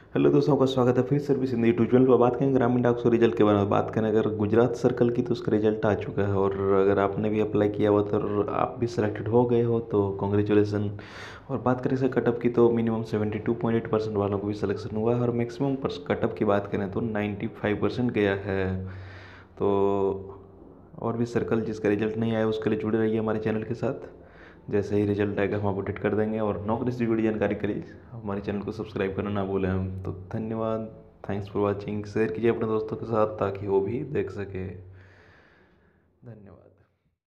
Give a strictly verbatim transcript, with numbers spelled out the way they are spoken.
Hello दोस्तों का स्वागत है फिर सर्विस हिंदी यूट्यूब चैनल पर। बात करेंगे ग्रामीण डाक सौ रिजल्ट के बारे में। बात करें अगर गुजरात सर्कल की, तो उसका रिजल्ट आ चुका है और अगर आपने भी अप्लाई किया हुआ तो आप भी सिलेक्टेड हो गए हो तो कॉन्ग्रेचुलेसन। और बात करें इसके कटअप की तो minimum seventy two point eight percent वालों को भी सिलेक्शन हुआ है और मैक्सिमम कटअप की बात करें तो नाइन्टी फाइव परसेंट गया है। तो और भी सर्कल जिसका रिजल्ट नहीं आया उसके लिए जुड़े रहिए हमारे चैनल के साथ। जैसे ही रिजल्ट आएगा हम अपडेट कर देंगे और नौकरी से जुड़ी जानकारी के लिए हमारे चैनल को सब्सक्राइब करना ना भूलें हम। तो धन्यवाद, थैंक्स फॉर वाचिंग। शेयर कीजिए अपने दोस्तों के साथ ताकि वो भी देख सके। धन्यवाद।